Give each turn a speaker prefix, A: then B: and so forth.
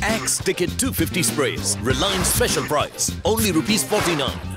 A: Axe Ticket 250 sprays. Reliance special price. Only ₹49.